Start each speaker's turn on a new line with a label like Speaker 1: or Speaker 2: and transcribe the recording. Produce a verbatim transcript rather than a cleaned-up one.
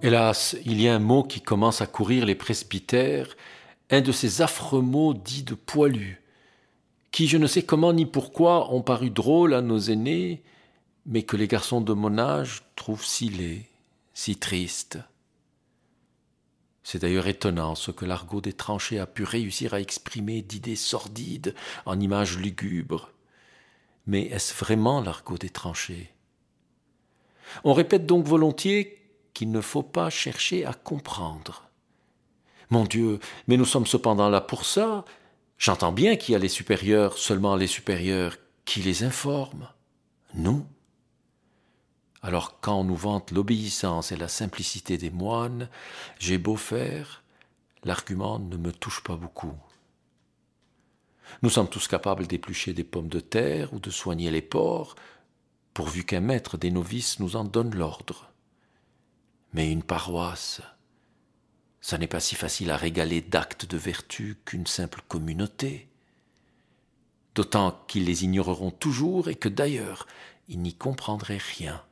Speaker 1: Hélas, il y a un mot qui commence à courir les presbytères, un de ces affreux mots dits de poilus, qui, je ne sais comment ni pourquoi, ont paru drôles à nos aînés, mais que les garçons de mon âge trouvent si laids, si tristes. C'est d'ailleurs étonnant ce que l'argot des tranchées a pu réussir à exprimer d'idées sordides en images lugubres. Mais est-ce vraiment l'argot des tranchées? On répète donc volontiers qu'il ne faut pas chercher à comprendre. Mon Dieu, mais nous sommes cependant là pour ça. J'entends bien qu'il y a les supérieurs, seulement les supérieurs, qui les informent. Nous. Alors quand on nous vante l'obéissance et la simplicité des moines, j'ai beau faire, l'argument ne me touche pas beaucoup. Nous sommes tous capables d'éplucher des pommes de terre ou de soigner les porcs, pourvu qu'un maître des novices nous en donne l'ordre. Mais une paroisse, ça n'est pas si facile à régaler d'actes de vertu qu'une simple communauté. D'autant qu'ils les ignoreront toujours et que d'ailleurs, ils n'y comprendraient rien.